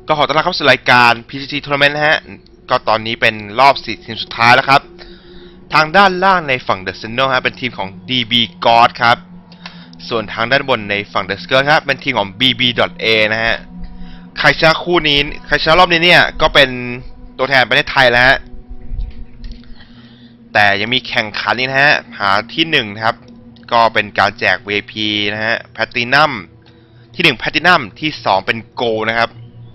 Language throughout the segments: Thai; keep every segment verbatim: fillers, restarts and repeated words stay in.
ก็ขอต้อนรับเข้าสู่รายการ พี ซี ที Tournament นะฮะก็ตอนนี้เป็นรอบสี่ทีมสุดท้ายแล้วครับทางด้านล่างในฝั่ง The Signal ฮะเป็นทีมของ ดี บี God ครับส่วนทางด้านบนในฝั่ง The Skirt ครับเป็นทีมของ บี บี เอ นะฮะใครชนะคู่นี้ใครชนะรอบนี้เนี่ยก็เป็นตัวแทนประเทศไทยแล้วฮะแต่ยังมีแข่งขันนี่นะฮะหาที่หนึ่งนะครับก็เป็นการแจก วี ไอ พี นะฮะ Platinum ที่หนึ่ง Platinum ที่สองเป็น Gold นะครับ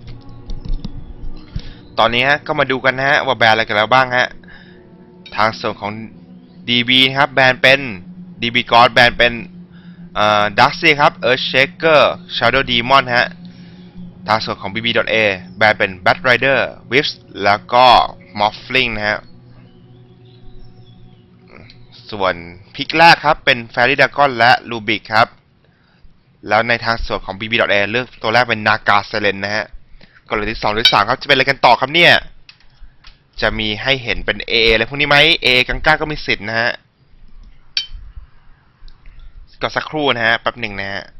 ตอนนี้ฮะก็มาดูกันนะฮะว่าแบนอะไรกันแล้วบ้างฮะทางส่วนของ ดี บี ครับแบนเป็น ดี บี God แบนเป็นเอ่อ Darkseid ครับ Earthshaker Shadow Demon ฮะทางส่วนของ บี บี เอ แบนเป็น Bat Rider Wisp แล้วก็ Morphling นะฮะส่วนพิกแรกครับเป็น Fairy Dragon และ Rubik ครับแล้วในทางส่วนของ บี บี เอ เลือกตัวแรกเป็น Naga Siren นะฮะก็เลยที่สองหรือสามครับจะเป็นอะไรกันต่อครับเนี่ยจะมีให้เห็นเป็น เอ เอ อะไรพวกนี้ไหม เอ กังก้าก็มีสิทธิ์นะฮะก็สักครู่นะฮะแป๊บหนึ่งนะฮะ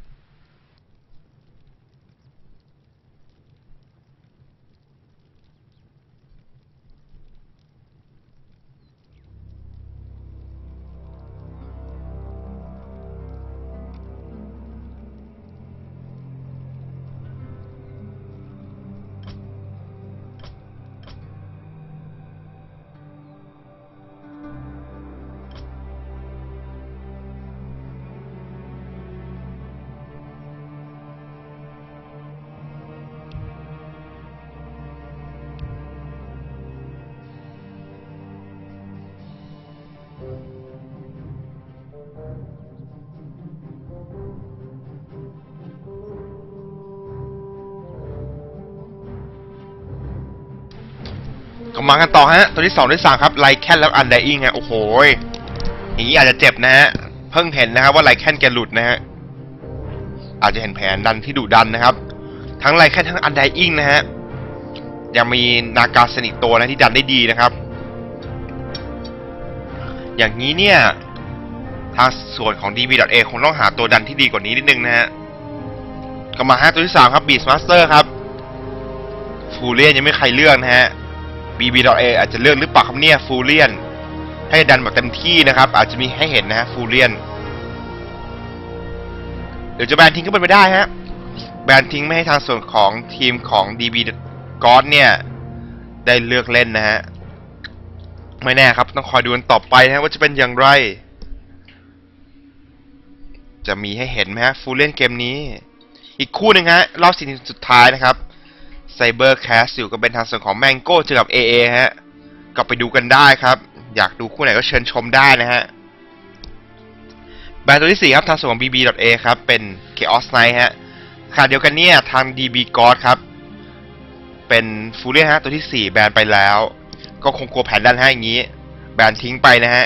ก็มากันต่อฮะตัวที่สองที่สามครับไลแคนแล้วอันไดอิงฮะโอ้โหอย่างนี้อาจจะเจ็บนะฮะเพิ่งเห็นนะครับว่าไลแคนแกหลุดนะฮะอาจจะเห็นแผนดันที่ดุดันนะครับทั้งไลแคนทั้งอันไดอิงนะฮะยังมีนากาสนิกตัวนะที่ดันได้ดีนะครับอย่างนี้เนี่ยทางส่วนของ ดี บี เอ คงต้องหาตัวดันที่ดีกว่านี้นิดนึงนะฮะก็มาฮะตัวที่สามครับ Beast Master ครับฟูเรียนยังไม่ใครเลือกนะฮะ บี บี เอ อาจจะเลือกหรือเปล่าครับเนี่ยฟูเรียนให้ดันแบบเต็มที่นะครับอาจจะมีให้เห็นนะฮะฟูเรียนเดี๋ยวจะแบนทิ้งก็เป็นไปได้ฮะแบนทิ้งไม่ให้ทางส่วนของทีมของ ดี บี God เนี่ยได้เลือกเล่นนะฮะไม่แน่ครับต้องคอยดูกันต่อไปนะว่าจะเป็นอย่างไรจะมีให้เห็นไหมฮะฟูเรียนเกมนี้อีกคู่หนึ่งฮะรอบสี่ทีมสุดท้ายนะครับไซเบอร์แคสอยู่ก็เป็นทางส่วนของแมงโก้เจอกับ เอ เอ ฮะก็ไปดูกันได้ครับอยากดูคู่ไหนก็เชิญชมได้นะฮะแบรนด์ตัวที่สี่ครับทางส่วนของ บี บี เอ ครับเป็น Chaos Knight ฮะขณะเดียวกันเนี่ยทาง ดี บี God ครับเป็นฟูเรียฮะตัวที่สี่แบนไปแล้วก็คงกลัวแผนดันให้อย่างนี้แบนทิ้งไปนะฮะ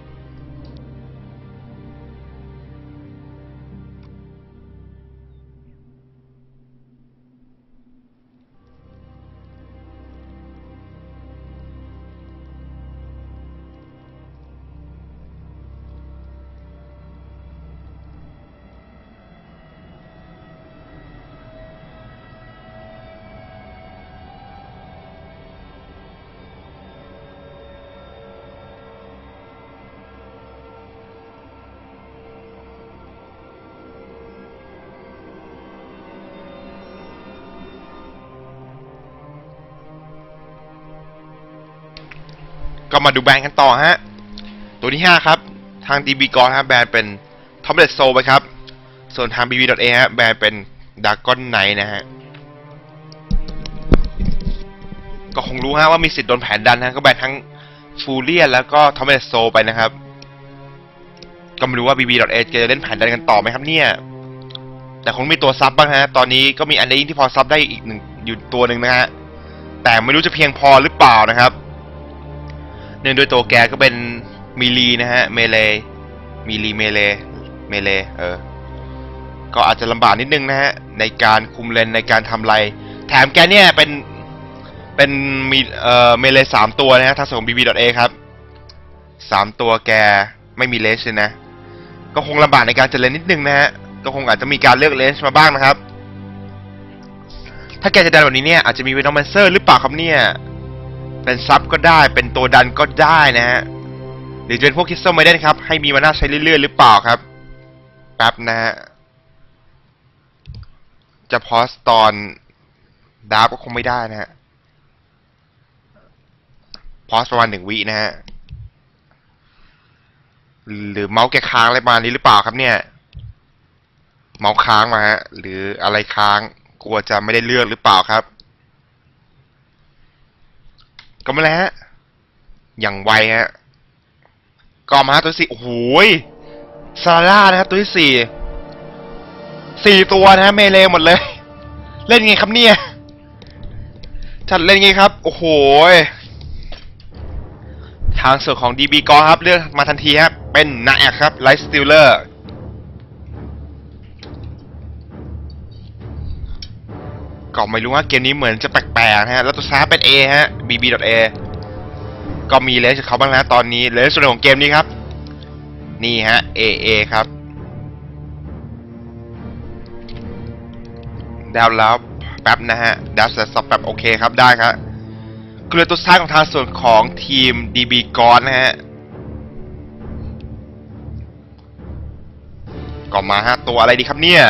ก็มาดูแบรนด์กันต่อฮะตัวที่ห้าครับทาง ดี บี God ฮะแบรนด์เป็น Tomlet Soul ไปครับส่วนทาง บี บี เอ ฮะแบรนด์เป็น Dragon Knight นะฮะก็คงรู้ฮะว่ามีสิทธิ์โดนแผนดันนะก็แบรนด์ทั้ง Furia แล้วก็ Tomlet Soul ไปนะครับก็ไม่รู้ว่า บี บี เอ จะเล่นแผนดันกันต่อไหมครับเนี่ยแต่คงมีตัวซับบ้างฮะตอนนี้ก็มีอันเดอร์อิงที่พอซับได้อีกหนึ่งอยู่ตัวหนึ่งนะฮะแต่ไม่รู้จะเพียงพอหรือเปล่านะครับเนื่องด้วยตัวแกก็เป็นมิลีนะฮะเมเลมิลีเมเลเมเลเออก็อาจจะลำบากนิดนึงนะฮะในการคุมเลนในการทำไรแถมแกเนี่ยเป็นเป็นมีเอ่อเมเลสามตัวนะฮะทางส่ง บี บี เอ ครับสามตัวแกไม่มีเลนส์เลยนะก็คงลำบากในการจะเลนนิดนึงนะฮะก็คงอาจจะมีการเลือกเลนส์มาบ้างนะครับถ้าแกจะดันแบบนี้เนี่ยอาจจะมีเวนอมแมนเซอร์หรือเปล่าครับเนี่ยเป็นซับก็ได้เป็นตัวดันก็ได้นะฮะหรือจะเป็นพวกคิสเซอร์ไมเดนครับให้มีมาน่าใช้เรื่อยๆหรือเปล่าครับแป๊บนะฮะจะพอสตอนดาร์ฟก็คงไม่ได้นะฮะพอสประมาณหนึ่งวินะฮะหรือเมาส์แกค้างอะไรประมาณนี้หรือเปล่าครับเนี่ยเมาส์ค้างมาฮะหรืออะไรค้างกลัวจะไม่ได้เลือกหรือเปล่าครับก็ไม่แล้วฮะอย่างไวฮะก็มาตัวที่สี่โอ้โหซาร่านะฮะตัวที่สี่สี่ตัวนะฮะเมเลหมดเลยเล่นไงครับเนี่ยจัดเล่นไงครับโอ้โหทางส่วนของ ดี บี กอครับเลือกมาทันทีครับเป็นนาแอกครับไลท์สติลเลอร์ก็ไม่รู้ว่าเกมนี้เหมือนจะแปลกๆนะฮะแล้วตัวซ้ายเป็น A ฮะ บี บี A ก็มีเลนจากเขาบ้างนะตอนนี้เลนส่วนของเกมนี้ครับนี่ฮะ เอ เอ ครับดาวแล้วแป๊บนะฮะดาวเสร็จสับแบบโอเคครับได้ครับเกลือตัวซ้ายของทางส่วนของทีม ดี บี กอนนะฮะก็มาฮะตัวอะไรดีครับเนี่ย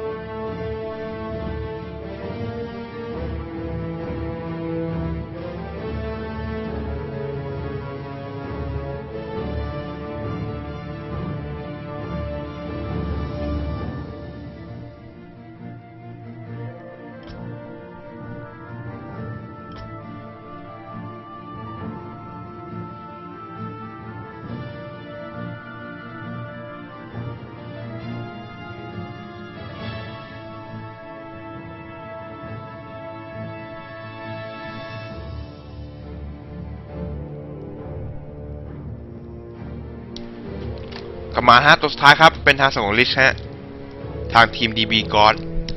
กลับมาฮะตัวสุดท้ายครับเป็นทางส่งของลิชฮะทางทีม ดี บี กอด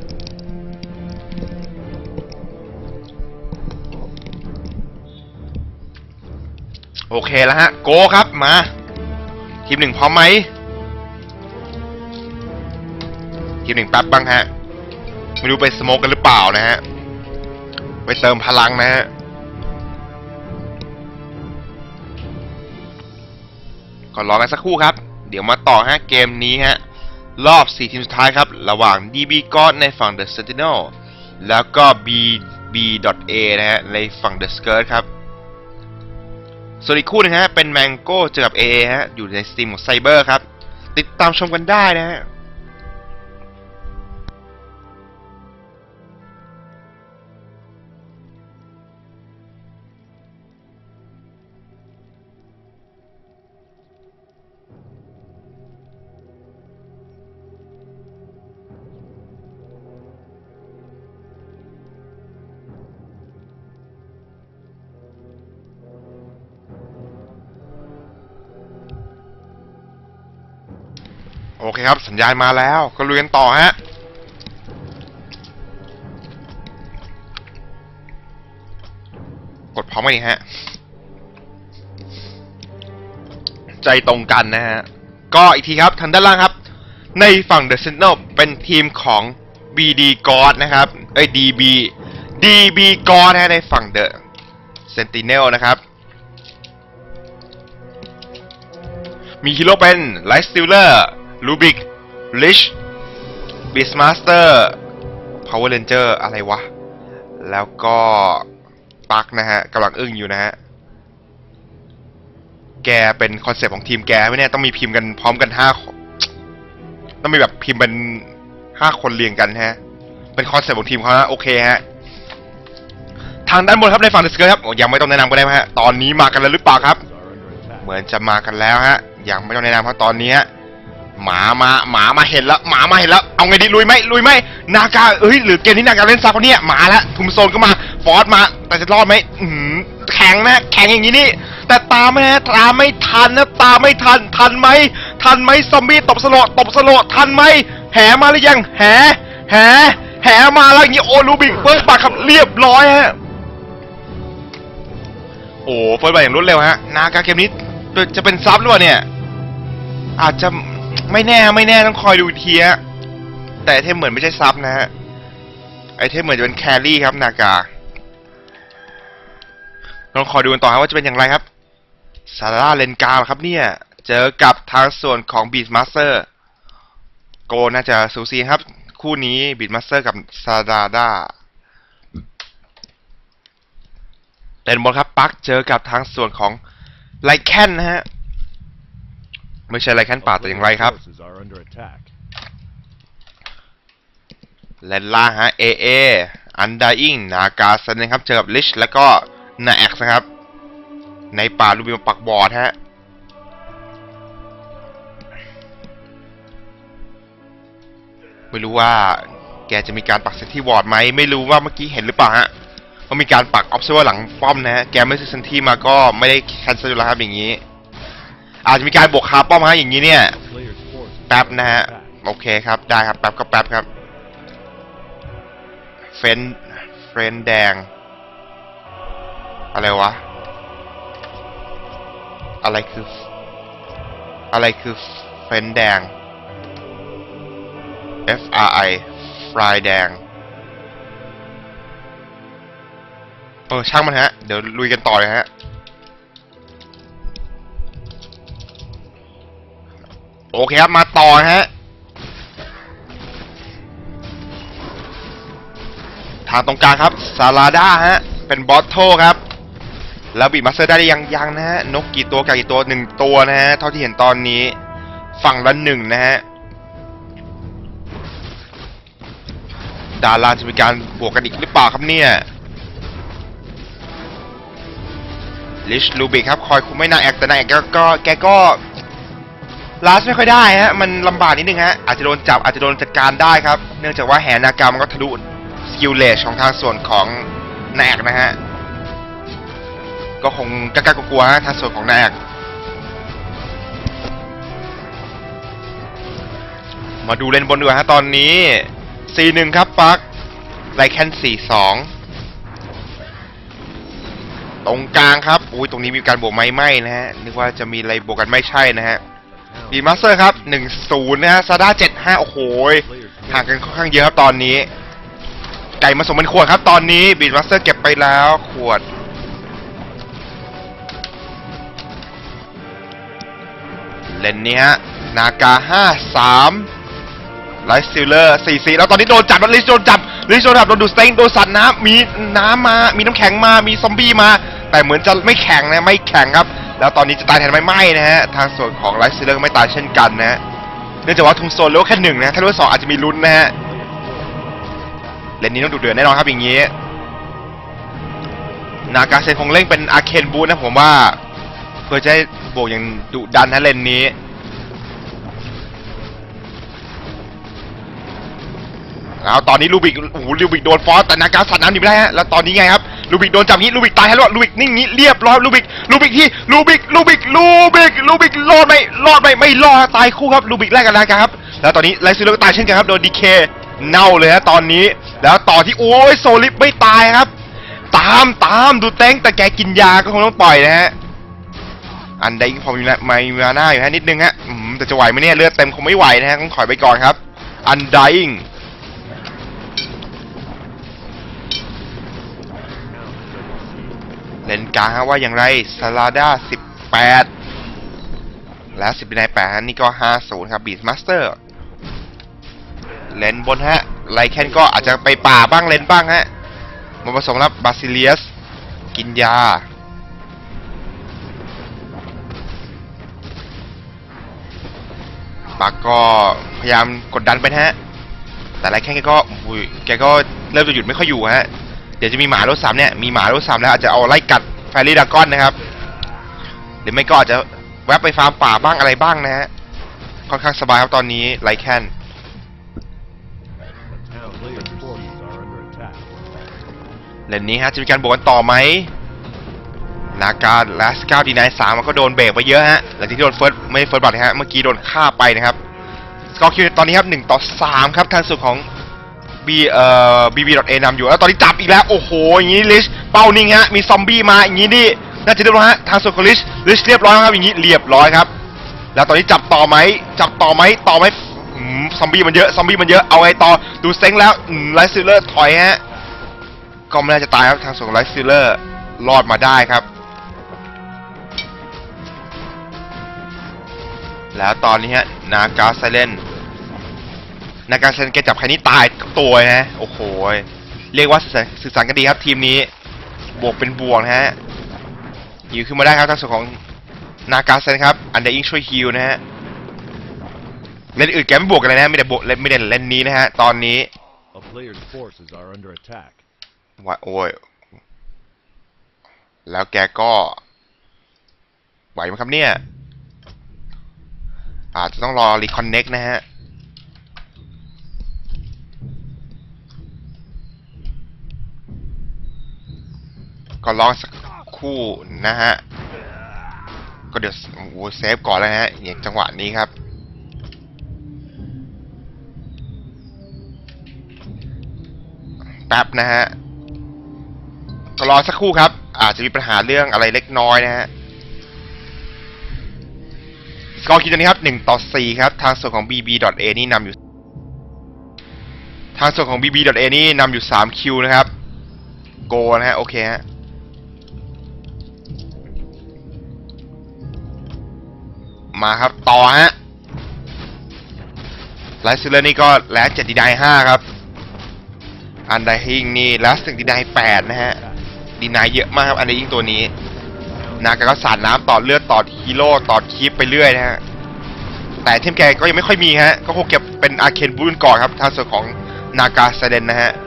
โอเคแล้วฮะโกครับมาทีมหนึ่งพร้อมไหมทีมหนึ่งแป๊บบ้างฮะไม่รู้ไปสโมกกันหรือเปล่านะฮะไปเติมพลังนะฮะก่อนรอกันสักครู่ครับเดี๋ยวมาต่อฮะเกมนี้ฮะรอบสี่ทีมสุดท้ายครับระหว่าง ดี บี กอดในฝั่ง The Sentinel แล้วก็ บี บี เอ นะฮะในฝั่ง The Skirt ครับส่วนอีกคู่นึงฮะเป็น Mango เจอกับ เอ ฮะอยู่ในสตรีมของ Cyber ครับติดตามชมกันได้นะฮะโอเคครับสัญญาณมาแล้วก็ลุยกันต่อฮะกดพร้อมกันอีกฮะใจตรงกันนะฮะก็อีกทีครับทางด้านล่างครับในฝั่ง The Sentinel เป็นทีมของ บี ดี กอดนะครับเอ้ย ดี บี ดี บี กอดนะในฝั่ง The Sentinel นะครับมีฮีโร่เป็น Light Stealerลูบิก ลิช บีสมาสเตอร์ พาวเวอร์เรนเจอร์ อะไรวะแล้วก็ปักนะฮะกำลังอึ้งอยู่นะฮะแกเป็นคอนเซปต์ของทีมแกไม่แน่ต้องมีพิมพ์กันพร้อมกันห้าต้องมีแบบพิมพ์เป็นห้าคนเรียงกันฮะเป็นคอนเซปต์ของทีมเขาฮะโอเคฮะทางด้านบนครับในฝั่งเดสเกอร์ครับยังไม่ต้องแนะนำก็ได้ฮะตอนนี้มากันแล้วหรือเปล่าครับเหมือนจะมากันแล้วฮะยังไม่ต้องแนะนำเพราะตอนนี้หมามาหมามาเห็นแล้วหมามาเห็นแล้วเอาไงดีลุยไหมลุยไหมนากาเอ้ยหรือเกมนี้นากาเล่นซับเขาเนี่ยหมาแล้วทุมโซนก็มาฟอร์สมาแต่จะรอดไหมแข็งนะแข็งอย่างนี้นี่แต่ตามไม่ฮะตามไม่ทันนะตามไม่ทันทันไหมทันไหมซอมบี้ตบสโลตบสโลทันไหมแห่มาหรือยังแห่แห่แห่มาแล้วอย่างนี้โอลูบิกเฟิร์สบัคครับเรียบร้อยฮะโอ้เฟิร์สบัคอย่างรวดเร็วฮะนากาเกมนี้จะเป็นซับหรือเปล่าเนี่ยอาจจะไม่แน่ไม่แน่ต้องคอยดูทีฮะแต่เทมเหมือนไม่ใช่ซับนะฮะไอเทมเหมือนจะเป็นแครี่ครับนากาลองคอยดูกันต่อครับว่าจะเป็นอย่างไรครับซาร่าเลนกาครับเนี่ยเจอกับทางส่วนของบีทมาสเตอร์โกน่าจะสูสีครับคู่นี้บีทมาสเตอร์กับซาราดาเลนบอลครับปักเจอกับทางส่วนของไลแคนนะฮะไม่ใช่ไลแคนป่าแต่อย่างไรครับเลนล่างฮะเอเออันดาอิงนากาซันนะครับเจอกับลิชแล้วก็นาแอ็กซ์นะครับในป่าลูบิมาปักบอร์ดฮะไม่รู้ว่าแกจะมีการปักเซตที่วอร์ดไหมไม่รู้ว่าเมื่อกี้เห็นหรือเปล่าฮะว่ามีการปักออฟเซอร์หลังป้อมนะฮะแกไม่ซื้อเซนที่มาก็ไม่ได้แคนเซิลแล้วครับอย่างนี้อาจจะมีการบวกคาป้อมฮะอย่างนี้เนี่ยแป๊บนะฮะโอเคครับได้ครับแป๊บก็แป๊บครับเฟนเฟรนแดงอะไรวะอะไรคืออะไรคือเฟนแดง F R I ฟรายแดงเออช่างมันฮะเดี๋ยวลุยกันต่อเลยฮะโอเคครับมาต่อฮะทางตรงกลางครับซาลาด้าฮะเป็นบอสโทครับแล้วบีมาสเตอร์ได้ยังยังนะฮะนกกี่ตัวไก่กี่ตัวหนึ่งตัวนะฮะเท่าที่เห็นตอนนี้ฝั่งละหนึ่งนะฮะดาราจะมีการบวกกันอีกหรือเปล่าครับเนี่ยลิชลูบิกครับคอยคุมไม่นาแอกแต่นาแอกก็แกก็ลาสไม่ค่อยได้ฮะมันลำบากนิดนึงฮะอาจจะโดนจับอาจจะโดนจัดการได้ครับเนื่องจากว่าแหนากามันก็ทะลุสกิลเลชของทางส่วนของนาแอกนะฮะก็คงกล้ากลัวๆฮะทางส่วนของนาแอกมาดูเลนบนดีกว่าฮะตอนนี้ สี่หนึ่ง ครับปักไลแคน สี่สอง ตรงกลางครับอุ้ยตรงนี้มีการบวกไม้ไหม้นะฮะนึกว่าจะมีอะไรบวกกันไม่ใช่นะฮะบีมาสเตอร์ครับ หนึ่งศูนย์ นะฮะซาด้า เจ็ดห้า โอ้โหห่างกันค่อนข้างเยอะครับตอนนี้ไก่มาสมเป็นขวดครับตอนนี้บีมาสเตอร์เก็บไปแล้วขวดเลนนี้ฮะนากา ห้าสามไลท์สติลเลอร์ สี่สี่ แล้วตอนนี้โดนจับแล้วลิชโดนจับลิชโดนจับโดนดูดสเต็งโดนสัตว์น้ำมีน้ำมามีน้ำแข็งมามีซอมบี้มาแต่เหมือนจะไม่แข็งนะไม่แข็งครับแล้วตอนนี้จะตายแทนไม่ไหม้นะฮะทางส่วนของไลท์สติลเลอร์ไม่ตายเช่นกันนะฮะเนื่องจากว่าทุงโซนเลเวลแค่หนึ่งนะถ้าเลเวลสองอาจจะมีลุ้นนะฮะเลนนี้ต้องดุเดือดแน่นอนครับอย่างนี้นากาเซนคงเล่นเป็นอาร์เคนบูนะผมว่าเพื่อจะให้บวกอย่างดุดันนะเลนนี้แล้วตอนนี้ลูบิกโอ้โหลูบิกโดนฟอสแต่นากาสัตว์น้ำหนีไม่ได้ฮะแล้วตอนนี้ไงครับลูบิกโดนจับงี้ลูบิกตายแล้วลูบิกนิ่งงี้เรียบร้อยลูบิกลูบิกที่ลูบิกลูบิกลูบิกลูบิกรอดไหมรอดไหมไม่รอดตายคู่ครับลูบิกแรกกันนากาครับแล้วตอนนี้ไลซิโร่ก็ตายเช่นกันครับโดนดีเคเน่าเลยฮะตอนนี้แล้วต่อที่โอ้ยโซลิฟไม่ตายครับตามตามดูเต้งแต่แกกินยาก็คงต้องปล่อยนะฮะอันใดพอมีมามีมาหน้าอยู่ฮะนิดนึงฮะแต่จะไหวไหมเนี่ยเลือดเต็มคงไม่ไหวนะฮะต้องถอยไปก่อนครับอันไดอิงเลนกลางว่าอย่างไรซาลาด้าสิบแปดแล้วสิบในแปดนี่ก็ห้าศูนย์ครับบีทมาสเตอร์เลนบนฮะไลแคนก็อาจจะไปป่าบ้างเลนบ้างฮะมาผสมรับบาซิเลียสกินยาปักก็พยายามกดดันไปนะฮะแต่ไลแคนแกก็แกก็เริ่มจะหยุดไม่ค่อยอยู่ฮะเดี๋ยวจะมีหมารถสามเนี่ยมีหมารถสามแล้วอาจจะเอาไล่กัดแฟรี่ดากอนนะครับหรือไม่ก็อาจจะแวะไปฟาร์มป่าบ้างอะไรบ้างนะฮะค่อนข้างสบายครับตอนนี้ไลแคนเลนนี้ฮะจะมีการบวกกันต่อไหมนาการลาสเก้าดีไนสามมันก็โดนเบรกไปเยอะฮะหลังจากที่โดนเฟิร์สไม่เฟิร์สบัตรฮะเมื่อกี้โดนฆ่าไปนะครับสกอร์คิวตอนนี้ครับหนึ่งต่อสามครับทางสุดของบีเอ่อบีบีดอทเอนำอยู่แล้วตอนนี้จับอีกแล้วโอ้โหอย่างนี้ลิชเป้านิ่งฮะมีซอมบี้มาอย่างนี้นี่น่าจะเรียบร้อยฮะทางส่วนของลิชลิชเรียบร้อยครับอย่างนี้เรียบร้อยครับแล้วตอนนี้จับต่อไหมจับต่อไหมต่อไหมอืมซอมบี้มันเยอะซอมบี้มันเยอะเอาไงต่อดูเซ็งแล้วไลท์ซิลเลอร์ถอยฮะก็ไม่น่าจะตายครับทางส่วนไลท์ซิลเลอร์รอดมาได้ครับแล้วตอนนี้ฮะนากาไซเลนนากาไซเลนแกจับใครนี่ตายตัวนะโอ้โหเรียกว่าสื่อสารกันดีครับทีมนี้บวกเป็นบวกนะฮะฮิวขึ้นมาได้ครับทางส่วนของนากาไซเลนครับอันเดอร์อิงช่วยฮิวนะฮะเล่นอื่นแกไม่บวกกันเลยนะไม่ได้บวกเล่นไม่ได้เล่นนี้นะฮะตอนนี้ว่าโอ้ยแล้วแกก็ไหวไหมครับเนี่ยอาจจะต้องรอรีคอนเน็กนะฮะก็รอสักคู่นะฮะก็เดี๋ยวโอ้เซฟก่อนแล้วฮะอย่างจังหวะนี้ครับแป๊บนะฮะก็รอสักครู่ครับอาจจะมีปัญหาเรื่องอะไรเล็กน้อยนะฮะสกอร์คิดตอนนี้ครับหนึ่งต่อสี่ครับทางส่วนของ บี บี ดอท เอ นี่นำอยู่ทางส่วนของ บี บี ดอท เอ นี่นำอยู่สามคิวนะครับโกนะฮะโอเคฮะมาครับต่อฮะไลท์ซิลเลอร์นี่ก็แล้วเจ็ดดีไดห้าครับอันไดฮิงนี่แล้วสึ่งดีไดแปดนะฮะดีไดเยอะมากครับอันไดฮิงตัวนี้นากาก็สาดน้ำต่อเลือดต่อฮีโร่ต่อคีปไปเรื่อยนะฮะแต่เทมแกก็ยังไม่ค่อยมีฮะก็คงเก็บเป็นอาร์เคนบูนก่อนครับทางส่วนของนากาไซเดนนะฮะ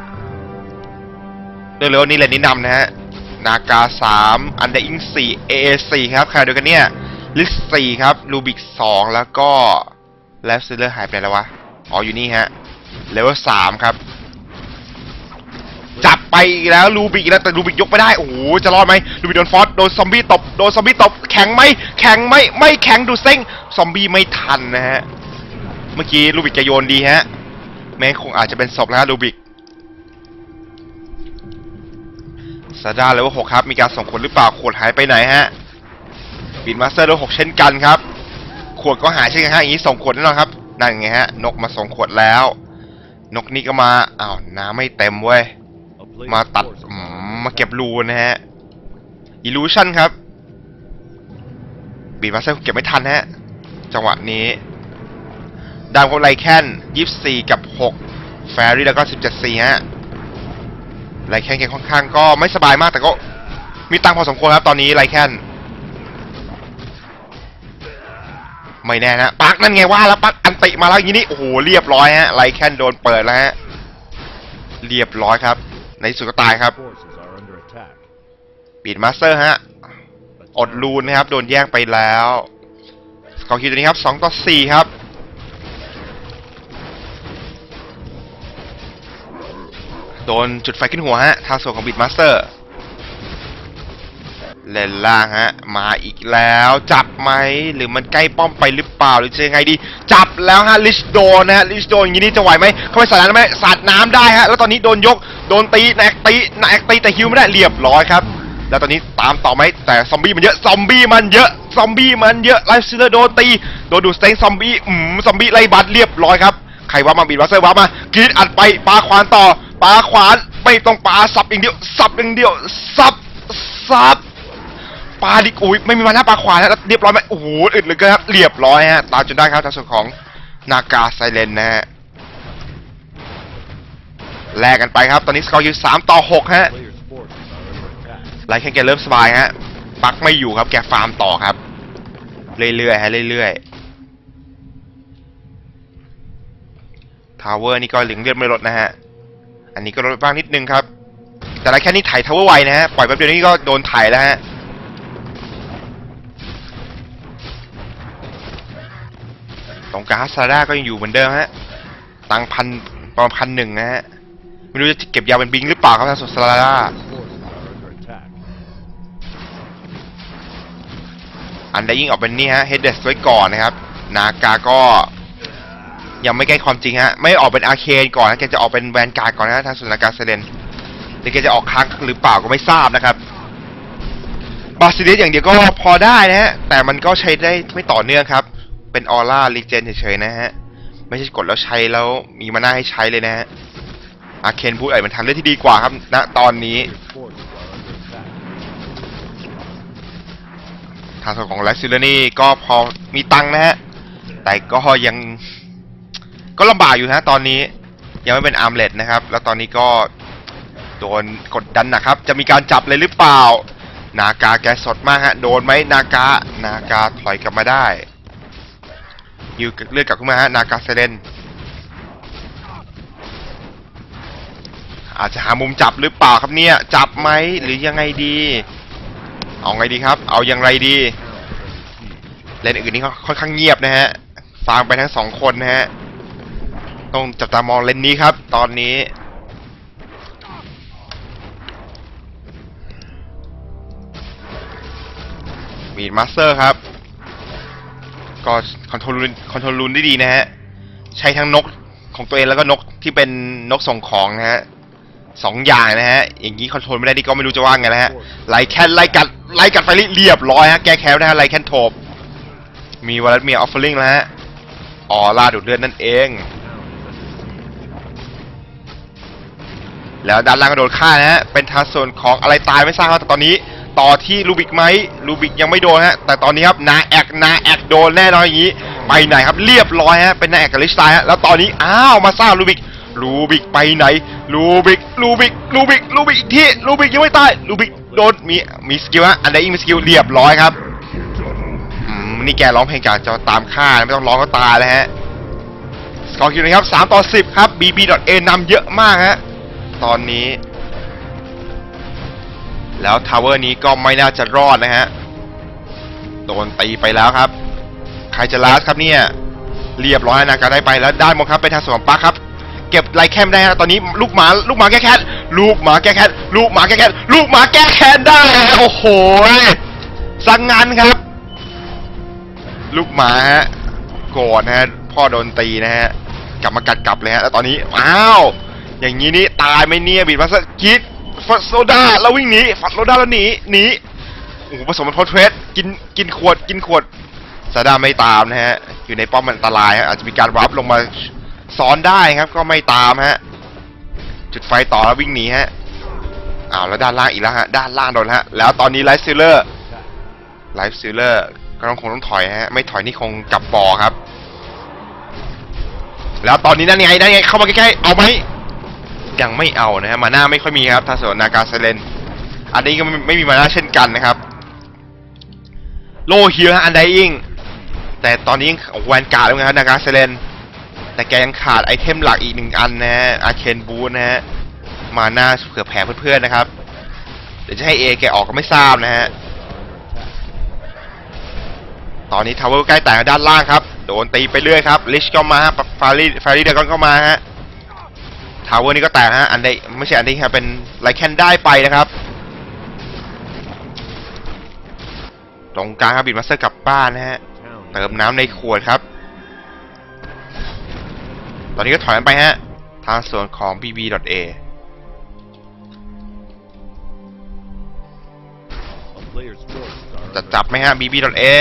เร็วๆนี่เลนนี้นำนะฮะนากาสามอันไดฮิงสี่เอสี่ครับใครเดียวกันเนี่ยลิสสี่ครับลูบิกสองแล้วก็แลฟซิลเลอร์หายไปไหนแล้ววะอ๋ออยู่นี่ฮะเลเวลสามครับจับไปอีกแล้วลูบิกแล้วแต่ลูบิกยกไม่ได้โอ้โหจะรอดไหมลูบิกโดนฟอสโดนซอมบี้ตบโดนซอมบี้ตบแข็งไหมแข็งไหมไม่แข็งดูเซ็งซอมบี้ไม่ทันนะฮะเมื่อกี้ลูบิกจะโยนดีฮะแม้คงอาจจะเป็นศพแล้วลูบิกซาด้าเลเวลหกครับมีการส่งคนหรือเปล่าขวดหายไปไหนฮะบินมาสเตอร์เลเวลหกเช่นกันครับขวดก็หายเช่นกันฮะอย่างนี้ส่งขวดแน่นอนครับนั่นไงฮะนกมาส่งขวดแล้วนกนี่ก็มาอ้าวน้ำไม่เต็มเว้ยมาตัดมาเก็บรูนะฮะ Illusion ครับบีมาเซอร์เก็บไม่ทันฮะจังหวะนี้ดาวของไลแคนยี่สิบสี่กับหกแฟรี่แล้วก็สิบเจ็ดสี่ฮะไลแคนเกมค่อนข้างก็ไม่สบายมากแต่ก็มีตังพอสมควรครับตอนนี้ไลแคนไม่แน่นะปักนั่นไงว่าแล้วปักอันติมาแล้วอย่างนี้โอ้โหเรียบร้อยฮะไลแคนโดนเปิดแล้วฮะเรียบร้อยครับในสุดก็ตายครับบีดมาสเตอร์ฮะอดลูนนะครับโดนแย่งไปแล้วสกอร์คิวตัวนี้ครับสองต่อสี่ครับโดนจุดไฟขึ้นหัวฮะทางส่วนของบีดมาสเตอร์เลนล่างฮะมาอีกแล้วจับไหมหรือมันใกล้ป้อมไปหรือเปล่าหรือจะยังไงดีจับแล้วฮะลิชโดนนะฮะลิชโดนอย่างนี้จะไหวไหมเข้าไปสาดน้ำไหมสาดน้ำได้ฮะแล้วตอนนี้โดนยกโดนตีแนกตีแนกตีแต่ฮิวไม่ได้เรียบร้อยครับแล้วตอนนี้ตามต่อไหมแต่ซอมบี้มันเยอะซอมบี้มันเยอะซอมบี้มันเยอะไลฟ์ซิลเลอร์โดนตีโดนดูสเต็งซอมบี้อืมซอมบี้ไล่บัตเรียบร้อยครับใครว่ามาบีดวัสเซอร์ว่ามากีดอัดไปปาขวานต่อปาขวานไม่ต้องปาสับอย่างเดียวสับอย่างเดียวสับสับปาดิกุยไม่มีมาหน้าปลาขวานแล้วเรียบร้อยไหมโอ้โหอึดเลยครับเรียบร้อยฮะตามจนได้ครับทางส่วนของนากาไซเลนนะฮะแลกกันไปครับตอนนี้สกอร์อยู่สามต่อหกฮะไลแคนแกเริ่มสบายฮะปักไม่อยู่ครับแกฟาร์มต่อครับเรื่อยๆฮะเรื่อยๆทาวเวอร์นี่ก็เหลืองเลือดไม่ลดนะฮะอันนี้ก็ลดบ้างนิดนึงครับแต่ไลแคนนี่ถ่ายทาวเวอร์ไวนะฮะปล่อยแป๊บเดียวนี่ก็โดนถ่ายแล้วฮะตรงกลางซาร่าก็ยังอยู่เหมือนเดิมฮะตังพันประมาณพันหนึ่งนะฮะไม่รู้จะเก็บยาเป็นบิงหรือเปล่าครับทางสุดซาร่าอันได้ยิ่งออกเป็นนี่ฮะเฮดเดสไว้ก่อนนะครับนากาก็ยังไม่ใกล้ความจริงฮะไม่ออกเป็นอาร์เคนก่อนนะแกจะออกเป็นแวนการ์ดก่อนนะทางสุดนากาเซเลนแต่แกจะออกค้างหรือเปล่าก็ไม่ทราบนะครับบาซิลิสอย่างเดียวก็พอได้นะฮะแต่มันก็ใช้ได้ไม่ต่อเนื่องครับเป็นออร่าลีเจนเฉยๆนะฮะไม่ใช่กดแล้วใช้แล้วมีมาหน้าให้ใช้เลยนะฮะอาเคนบูทไอ้มันทำได้ที่ดีกว่าครับณตอนนี้ทางส่วนของแล็กซิลเลอร์นี่ก็พอมีตังค์นะฮะแต่ก็ยังก็ลำบากอยู่นะตอนนี้ยังไม่เป็นอาร์มเลตนะครับแล้วตอนนี้ก็โดนกดดันนะครับจะมีการจับเลยหรือเปล่านากาแกสดมากฮะโดนไหมนากานากาถอยกลับมาได้ยูเลือดกลับขึ้นมาฮะนากาเซเลนอาจจะหามุมจับหรือเปล่าครับเนี่ยจับไหมหรือยังไงดีเอาไงดีครับเอาอย่างไรดีเลนอื่นนี่ค่อนข้างเงียบนะฮะฟังไปทั้งสองคนนะฮะต้องจับตามองเลนนี้ครับตอนนี้มีดมาสเตอร์ครับก็คอนโทรลคอนโทรลรูนได้ดีนะฮะใช้ทั้งนกของตัวเองแล้วก็นกที่เป็นนกส่งของนะฮะสองอย่างนะฮะอย่างนี้คอนโทรลไม่ได้นี่ก็ไม่รู้จะว่าไงนะฮะไล่แคนไล่กัดไล่กัดไฟเรียบร้อยฮะแก้แค้นนะฮะไล่แคนโทบมีวอลเลตเมียออฟเฟอร์ลิงแล้วฮะออร่าดูดเลือดนั่นเองแล้วด้านล่างก็โดนฆ่านะฮะเป็นทางส่วนของอะไรตายไม่ทราบครับแต่ตอนนี้ต่อที่ลูบิกไหมลูบิกยังไม่โดนฮะแต่ตอนนี้ครับนาแอกนาแอกโดนแน่นอนอย่างนี้ไปไหนครับเรียบร้อยฮะเป็นนาแอกกับลิชไตฮะแล้วตอนนี้อ้าวมาซ่าลูบิกลูบิกไปไหนลูบิกลูบิกลูบิกลูบิกอีกที่ลูบิกยังไม่ตายลูบิกโดนมีมีสกิลฮะอันใดอีกมีสกิลเรียบร้อยครับอืมนี่แกร้องเพลงจากจะตามฆ่าไม่ต้องร้องก็ตายแล้วฮะสกอร์คิวนะครับสามต่อสิบครับ บี บี ดอท เอ นำเยอะมากฮะตอนนี้แล้วทาวเวอร์นี้ก็ไม่น่าจะรอดนะฮะโดนตีไปแล้วครับใครจะลาสครับเนี่ยเรียบร้อยนะการได้ไปแล้วได้หมดครับเป็นทางส่วนของปักครับเก็บไลแคมได้ฮะตอนนี้ลูกหมาลูกหมาแก้แค้นลูกหมาแก้แค้นลูกหมาแก้แค้นลูกหมาแก้แค้นได้โอ้โหสังงานครับลูกหมาฮะโกรธนะฮะพ่อโดนตีนะฮะกลับมากัดกลับเลยฮะแล้วตอนนี้อ้าวอย่างนี้นี่ตายไหมเนี่ยบีดมาสคิดฟัดโซดาแล้ววิ่งหนีฟัดโซดาแล้วหนีหนีโอ้โหผสมเป็นพอเทรสกินกินขวดกินขวดซาดาไม่ตามนะฮะอยู่ในป้อมมันอันตรายฮะอาจจะมีการวาร์ปลงมาซ้อนได้ครับก็ไม่ตามฮะจุดไฟต่อแล้ววิ่งหนีฮะอ้าวแล้วด้านล่างอีกแล้วฮะด้านล่างโดนฮะแล้วตอนนี้ไลฟ์ซิลเลอร์ไลฟ์ซิลเลอร์ก็ต้องคงต้องถอยฮะไม่ถอยนี่คงกลับบ่อครับแล้วตอนนี้นั่นไงนั่นไงเข้ามาใกล้ๆเอาไหมยังไม่เอานะฮะมาหน้าไม่ค่อยมีครับทางส่วนนากาเซเลนอันนี้ก็ไม่มีมาหน้าเช่นกันนะครับโลฮิลฮะอันไดอิงแต่ตอนนี้แวนการ์ดแล้วนะครับนากาเซเลนแต่แกยังขาดไอเทมหลักอีกหนึ่งอันนะฮะอาเคนบูนนะฮะมาหน้าเผื่อแผ่เพื่อนๆนะครับเดี๋ยวจะให้เอแกออกก็ไม่ทราบนะฮะตอนนี้ทาวเวอร์ใกล้แตกด้านล่างครับโดนตีไปเรื่อยครับลิชก็มาฟารีฟารีเดกอนก็มาฮะทาวเวอร์นี่ก็แตกฮะอันใดไม่ใช่อันนี้ครับเป็นไลแคนได้ไปนะครับตรงกลางครับบิดมาสเตอร์กลับบ้านนะฮะเติมน้ำในขวดครับตอนนี้ก็ถอยไปฮะทางส่วนของ บี บี ดอท เอ จะจับไหมฮะ บี บี ดอท เอ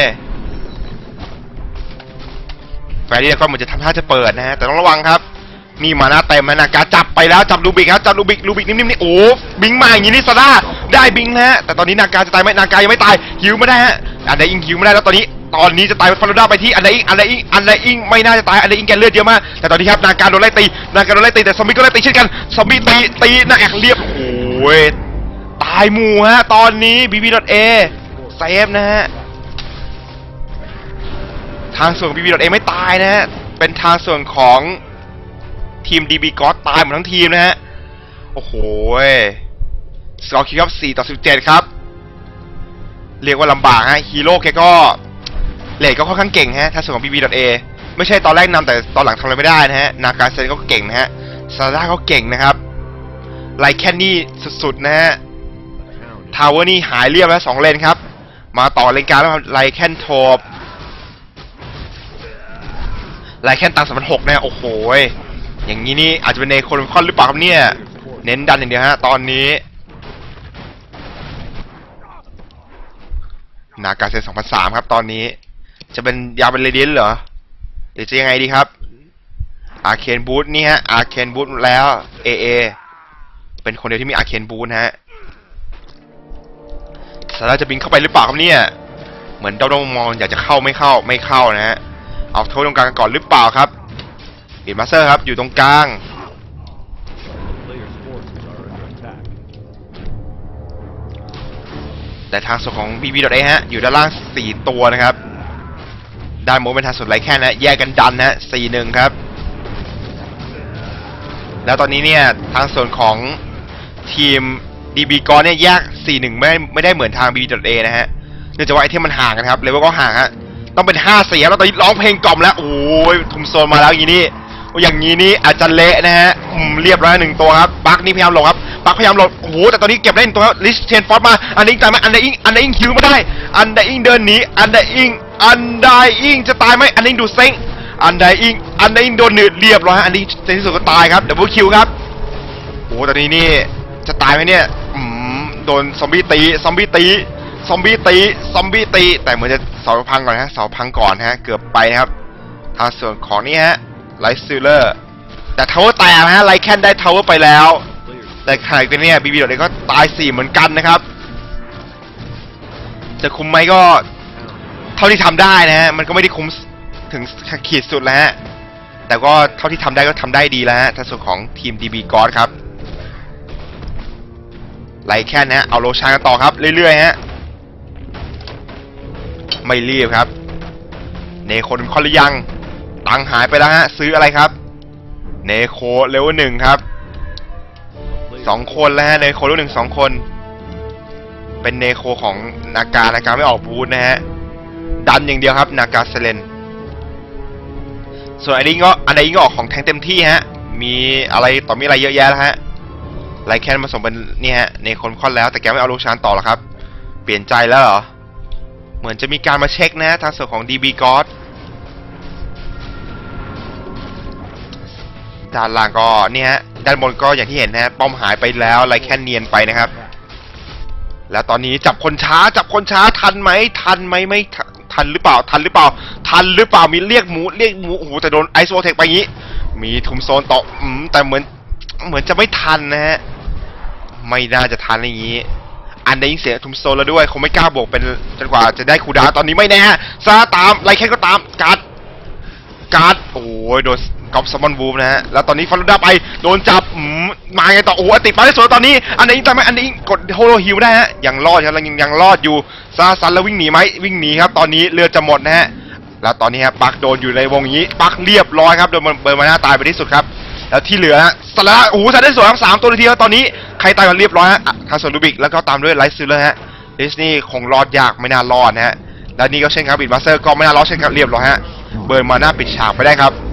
แฟรี่ก็เหมือนจะทำท่าจะเปิดนะฮะแต่ต้องระวังครับนี่มาหน้าเต็มนะการจับไปแล้วจับลูบิกครับจับลูบิกลูบิกนิ่มๆนี่โอ้บิงมาอย่างนี้นี่ซาด้าได้บิงนะฮะแต่ตอนนี้นากาจะตายไหมนากายังไม่ตายฮิวไม่ได้ฮะอันใดอิงฮิวไม่ได้แล้วตอนนี้ตอนนี้จะตายฟาโรด้าไปที่อันใดอิงอันใดอิงอันใดอิงไม่น่าจะตายอันใดอิงแกเลือดเยอะมากแต่ตอนนี้ครับนาการโดนไล่ตีนาการโดนไล่ตีแต่ซอมบี้ก็ไล่ตีเช่นกันซอมบี้ตีตีนาแอกเรียบโอ้ยตายหมู่ฮะตอนนี้ บี บี ดอท เอ เซฟนะฮะทางส่วน บี บี ดอท เอ ไม่ตายนะฮะเป็นทางส่วนของทีม ดี บี ก็ตายหมดทั้งทีมนะฮะโอ้โหสกอร์คิวครับสี่ต่อสิบเจ็ดครับเรียกว่าลำบากฮะฮีโร่แกก็เลดก็ค่อนข้างเก่งฮะทางส่วนของ บี บี ดอท เอ ไม่ใช่ตอนแรกนำแต่ตอนหลังทำอะไรไม่ได้นะฮะนากาเซนก็เก่งนะฮะซาร่าก็เก่งนะครับไลแคนนี่สุดๆนะฮะทาวเวอร์นี่หายเรียบแล้วสองเลนครับมาต่อเลนกลางแล้วไลแคนโทบไลแคนตังสามพันหกนะฮะโอ้โหอย่างนี้นี่อาจจะเป็นในโคลนคอนหรือเปล่าครับเนี่ยเน้นดันอย่างเดียวฮะตอนนี้นากาเซนสองพันสามครับตอนนี้จะเป็นยาเป็นเรเดียนเหรอหรือจะยังไงดีครับอาร์เคนบูทนี่ฮะอาร์เคนบูทแล้วเอเอเป็นคนเดียวที่มีอาร์เคนบูทฮะซาร่าจะบินเข้าไปหรือเปล่าครับเนี่ยเหมือนดาวมองอยากจะเข้าไม่เข้าไม่เข้านะฮะเอาโทษตรงกลางก่อนหรือเปล่าครับบีดมาสเตอร์ครับอยู่ตรงกลางแต่ทางส่วนของ บี บี ดอท เอ ฮะอยู่ด้านล่างสี่ตัวนะครับด้านโมเป็นทางส่วนไรแค่นะแยกกันดันนะสี่หนึ่งครับแล้วตอนนี้เนี่ยทางส่วนของทีม ดี บี กอนเนี่ยแยก สี่หนึ่ง ไม่ไม่ได้เหมือนทาง บี บี ดอท เอ นะฮะเนื่องจากว่าไอเทมมันห่างกันครับเลเวลก็ห่างฮะต้องเป็น ห้าสี่ แล้วตอนนี้ร้องเพลงกล่อมแล้วโอ้ยทุมโซนมาแล้วอย่างนี้อย่างนี้นี่อาจจะเละนะฮะอืมเรียบร้อยหนึ่งตัวครับบักนี่พยายามหลบครับบักพยายามหลบโอ้โหแต่ตอนนี้เก็บได้หนึ่งตัวครับลิสเทนฟอร์ดมาอันนี้ตายไหมอันเดอร์อิงอันเดอร์อิงคิวมาได้อันเดอร์อิงเดินหนีอันเดอร์อิงอันเดอร์อิงจะตายไหมอันเดอร์อิงดูเซ็งอันเดอร์อิงอันเดอร์อิงโดนหนืดเรียบร้อยอันนี้ในที่สุดก็ตายครับดับเบิลคิวครับโอ้โหตอนนี้นี่จะตายไหมเนี่ยอืมโดนซอมบี้ตีซอมบี้ตีซอมบี้ตีซอมบี้ตีแต่เหมือนจะเสาพังก่อนฮะเสาพังก่อนฮะเกือบไปนะครับทางส่วนของนี่ฮะไลท์ซิลเลอร์แต่ทาวเวอร์แตกนะฮะไลท์แคนได้ทาวเวอร์ไปแล้วแต่ขณะเดียวกันเนี่ยบีบีดอทเอก็ตายสี่เหมือนกันนะครับจะคุมไหมก็เท่าที่ทำได้นะฮะมันก็ไม่ได้คุมถึงขีดสุดแล้วฮะแต่ก็เท่าที่ทำได้ก็ทำได้ดีแล้วฮะทางส่วนของทีม ดี บี กอดครับไลท์แคนนะฮะเอาโลชานกันต่อครับเรื่อยๆฮะไม่รีบครับเนโคเป็นคอนหรือยังตังหายไปแล้วฮะซื้ออะไรครับเนโคเลเวลหนึ่งครับสองคนแล้วฮะเนโคเลเวลหนึ่งสองคนเป็นเนโคของนากา นากาไม่ออกบูธนะฮะดันอย่างเดียวครับนากาเซเลนส่วนอันนี้ก็อันนี้ก็ออกของแทงเต็มที่ฮะมีอะไรต่อมีอะไรเยอะแยะแล้วฮะไลแคนมาส่งเป็นนี่ฮะเนโคคอนแล้วแต่แกไม่เอาโลชานต่อหรอครับเปลี่ยนใจแล้วเหรอเหมือนจะมีการมาเช็คนะฮะทางส่วนของ ดี บี กอดด้านล่างก็นี่ฮะด้านบนก็อย่างที่เห็นนะฮะป้อมหายไปแล้วไลแคนเนียนไปนะครับแล้วตอนนี้จับคนช้าจับคนช้าทันไหมทันไหมไม่ทันหรือเปล่าทันหรือเปล่าทันหรือเปล่ามีเรียกหมูเรียกหมูโอ้โหแต่โดนไอซ์โวเทคไปงี้มีทุมโซนต่ออืมแต่เหมือนเหมือนจะไม่ทันนะฮะไม่น่าจะทันอย่างนี้อันได้ยินเสียงทุมโซนแล้วด้วยคงไม่กล้าบวกเป็นจนกว่าจะได้คูดาวตอนนี้ไม่แน่ฮะซาตามไลแคนก็ตามการ์ดการ์ดโอ้ยโดนกอบซัมมอนวูฟนะฮะแล้วตอนนี้ฟารุดาไปโดนจับอืมมาไงต่อโอ้ติดไปได้สวยตอนนี้อันนี้แต่ไม่อันนี้กดโฮโลฮิวได้ฮะยังรอดครับยังยังรอดอยู่ซาซันแล้ววิ่งหนีไหมวิ่งหนีครับตอนนี้เลือดจะหมดนะฮะแล้วตอนนี้ฮะปักโดนอยู่ในวงนี้ปักเรียบร้อยครับโดนเบอร์มาหน้าตายไปที่สุดครับแล้วที่เหลือฮะสละโอ้โหซันได้สวยทั้งสามตัวทีแล้วตอนนี้ใครตายกันเรียบร้อยฮะทางส่วนลูบิกแล้วก็ตามด้วยไลท์ซิลเลอร์ฮะดิสนีย์คงรอดยากไม่น่ารอดนะฮะแล้วนี่ก็เช่นครับบิดมาสเตอร์ก็ไม่น่ารอดเช่นครับเรียบร้อยฮะเบิร์นมาหน้าปิดฉากไปได้ครับ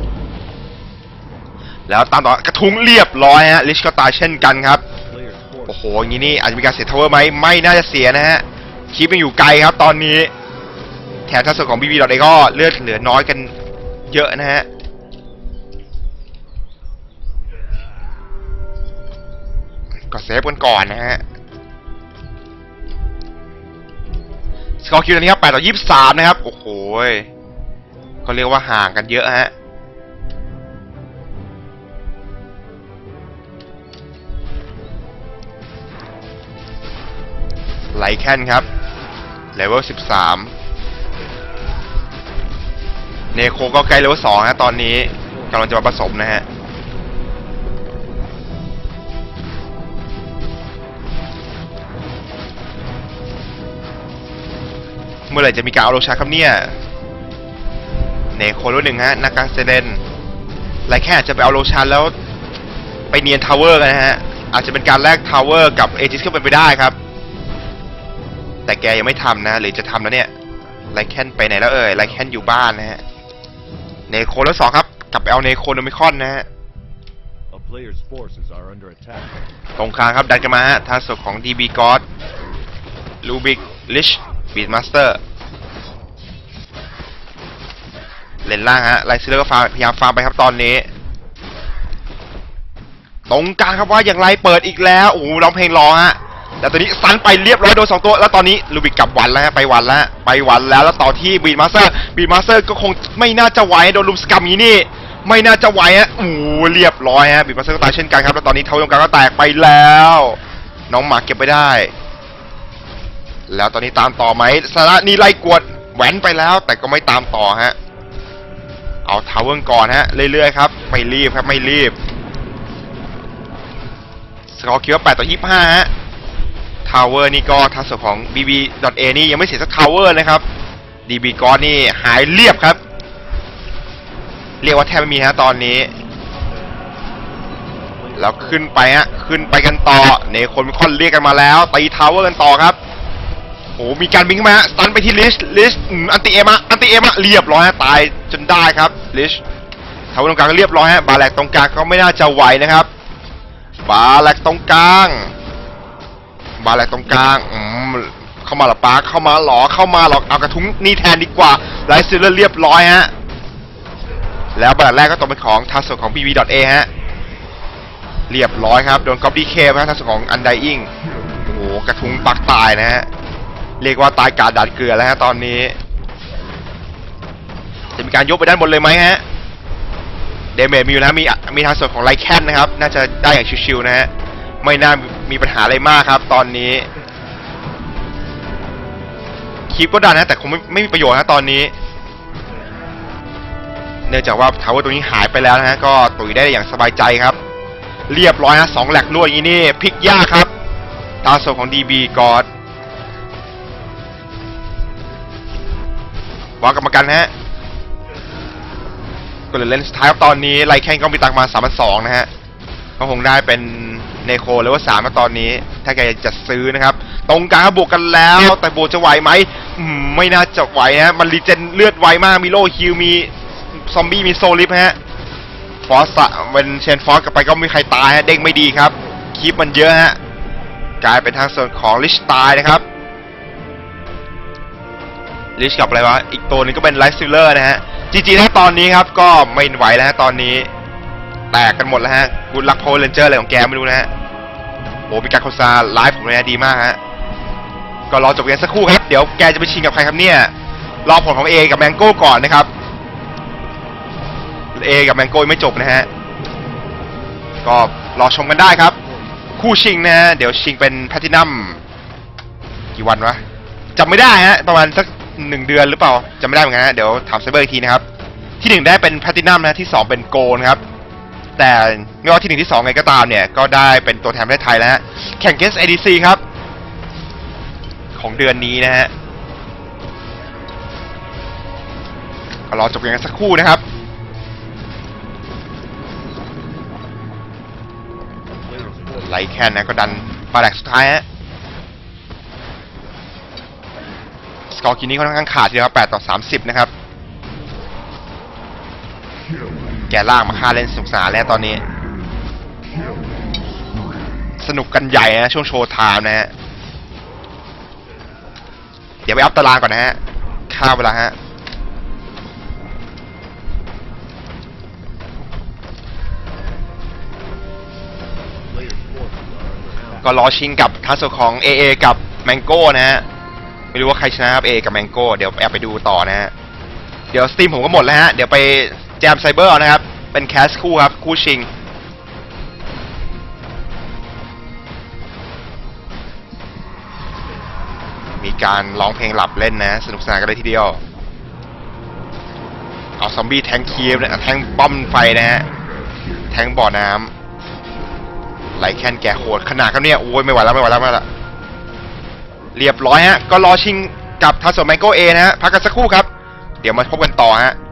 แล้วตามต่อกระทุ้งเรียบร้อยฮะลิชก็ตายเช่นกันครับโอ้โหอย่างนี้นี่อาจจะมีการเสียทาวเวอร์ไหมไม่น่าจะเสียนะฮะคีปยังอยู่ไกลครับตอนนี้แถมทางส่วนของ บี บี ดอท เอ ก็เลือดเหลือน้อยกันเยอะนะฮะก็เซฟกันก่อนนะฮะสกอร์คิวตอนนี้ครับแปดต่อยี่สิบสามนะครับโอ้โหก็เรียกว่าห่างกันเยอะฮะไลแคนครับเลเวลสิบสามเนโคก็ใกล้เลเวลสองฮะตอนนี้กำลังจะมาผสมนะฮะเมื่อไหร่จะมีการเอาโลชาครับเนี่ยเนโครุ่นหนึ่งฮะนากาเซเลนไลแคนอาจจะไปเอาโลชาแล้วไปเนียนทาวเวอร์กันนะฮะอาจจะเป็นการแลกทาวเวอร์กับเอจิสก็เป็นไปได้ครับแต่แกยังไม่ทำนะหรือจะทำแล้วเนี่ยไลแคนไปไหนแล้วเอ่ยไลแคนอยู่บ้านนะฮะเนโคแล้วสองครับกลับไปเอาเนโคโนมิคอนนะฮะตรงกลางครับดันกันมาฮะทางส่วนของ ดี บี กอดลูบิกลิชบีดมาสเตอร์เลนล่างฮะไลซิลเลอร์ก็พยายามฟาร์มไปครับตอนนี้ตรงกลางครับว่าอย่างไรเปิดอีกแล้วโอ้โหร้องเพลงรอฮะแล้วตอนนี้ซันไปเรียบร้อยโดนสองตัวแล้วตอนนี้ลูบิกกลับวันแล้วฮะไปวันแล้วไปวันแล้วแล้วต่อที่บีดมาสเตอร์บีดมาสเตอร์ก็คงไม่น่าจะไหวโดนลุมสกัมอย่างนี้นี่ไม่น่าจะไหวฮะโอ้เรียบร้อยฮะบีบมาเซอร์ก็ตายเช่นกันครับแล้วตอนนี้เทาตรงกลางก็แตกไปแล้วน้องหมาเก็บไปได้แล้วตอนนี้ตามต่อไหมสาระนี่ไล่กวดแหวนไปแล้วแต่ก็ไม่ตามต่อฮะเอาทาวเวอร์ก่อนฮะเรื่อยๆครับไม่รีบครับไม่รีบสกอร์คิวว่าแปดต่อยี่สิบห้าฮะทาวเวอร์นี่ก็ทางส่วนของ บี บี ดอท เอ นี่ยังไม่เสียสักทาวเวอร์นะครับ ดี บี ก้อนนี่หายเรียบครับเรียกว่าแทบไม่มีฮะตอนนี้แล้วขึ้นไปฮะขึ้นไปกันต่อเนโคลมิคอนเรียกกันมาแล้วตีทาวเวอร์กันต่อครับโอ้มีการบินขึ้นมาสตันไปที่ลิชลิชอันติเอมะอันติเอมะเรียบร้อยฮะตายจนได้ครับลิชทาวเวอร์ตรงกลางก็เรียบร้อยฮะบาแลกตรงกลางก็ไม่น่าจะไหวนะครับบาแลกตรงกลางบาแลกตรงกลางอืมเข้ามาหรอปาเข้ามาหรอเข้ามาหรอเอากระทุ้งนี่แทนดีกว่าไลท์ซิลเลอร์เรียบร้อยฮะแล้วบาแลกแรกก็ตกเป็นของทางส่วนของ บี บี ดอท เอ ฮะเรียบร้อยครับโดนก๊อปดีเคมฮะทางส่วนของอันไดอิงโอ้โหกระทุ้งปักตายนะฮะเรียกว่าตายกาดดันเกลือแล้วฮะตอนนี้จะมีการยกไปด้านบนเลยไหมฮะเดเมจมีอยู่นะมีมีทางส่วนของไลแคนนะครับน่าจะได้อย่างชิวๆนะฮะไม่น่ามีปัญหาอะไรมากครับตอนนี้คีปก็ดันนะแต่คงไม่ไม่มีประโยชน์นะตอนนี้เนื่องจากว่าทาวเวอร์ตัวนี้หายไปแล้วนะฮะก็ตุ๋ยได้อย่างสบายใจครับเรียบร้อยฮะสองแหลกรวดอย่างนี้นี่พลิกยากครับตาส่วนของ ดี บี กอดวางกรรมการฮะก็เลยเล่นสุดท้ายครับตอนนี้ไลแคนก็มีตังมาสามพันสองนะฮะก็คงได้เป็นเนโคเลเวลสามมาตอนนี้ถ้าแกจะซื้อนะครับตรงกลางบวกกันแล้วแต่โบจะไหวไหมไม่น่าจะไหวฮะมันรีเจนเลือดไวมากมีโลฮิลมีซอมบี้มีโซลิฟฮะฟอสเป็นเชนฟอสกลับไปก็ไม่มีใครตายฮะเด้งไม่ดีครับคีปมันเยอะฮะกลายเป็นทางส่วนของลิชตายนะครับลิชกับอะไรวะอีกตัวนึงก็เป็นไลท์ซิลเลอร์นะฮะจริงๆถ้าตอนนี้ครับก็ไม่ไหวแล้วฮะตอนนี้แตกกันหมดแล้วฮะกูรักโพลเลนเจอร์อะไรของแกไม่รู้นะฮะโอ้มีการโฆษณาไลฟ์ผมเนี่ยดีมากฮะก็รอจบเกมสักครู่ครับเดี๋ยวแกจะไปชิงกับใครครับเนี่ยรอผลของ A กับแมงโก้ก่อนนะครับ A กับแมงโก้ไม่จบนะฮะก็รอชมกันได้ครับคู่ชิงนะฮะเดี๋ยวชิงเป็นแพลทินัมกี่วันวะจำไม่ได้ฮะประมาณสักหนึ่งเดือนหรือเปล่าจำไม่ได้เหมือนกันฮะเดี๋ยวถามไซเบอร์อีกทีนะครับที่หนึ่งได้เป็นแพลทินัมนะที่สองเป็นโกลนะครับแต่ไม่ว่าที่หนึ่งที่สองไงก็ตามเนี่ยก็ได้เป็นตัวแทนประเทศไทยแล้วฮะแข่งเกส เอ ดี ซี ครับของเดือนนี้นะฮะก็รอจบกันสักครู่นะครับไลแคนนะก็ดันปาแหลกสุดท้ายฮะสกอร์กินนี้ค่อนข้างขาดทีเดียวครับแปดต่อสามสิบนะครับแกล่างมาฆ่าเล่นสนุกสนานแล้วตอนนี้สนุกกันใหญ่นะช่วงโชว์ไทม์นะฮะเดี๋ยวไปอัพตารางก่อนนะฮะข้าวเวลาฮะก็รอชิงกับทัสของ เอ เอ กับแมงโก้นะฮะไม่รู้ว่าใครชนะครับ A กับแมงโก้เดี๋ยวแอบไปดูต่อนะฮะเดี๋ยวสตรีมผมก็หมดแล้วฮะเดี๋ยวไปแจมไซเบอร์นะครับเป็นแคสคู่ครับคู่ชิงมีการร้องเพลงหลับเล่นนะสนุกสนานกันเลยทีเดียวเอาซอมบี้แทงคีฟแทงป้อมไฟนะฮะแทงบ่อน้ำไหลแคนแก่โหดขนาดเขาเนี่ยโอ้ยไม่ไหวแล้วไม่ไหวแล้วไม่ไหวแล้วเรียบร้อยฮะก็รอชิงกับทัสโซแมงโกเอนะฮะพักกันสักครู่ครับเดี๋ยวมาพบกันต่อฮะ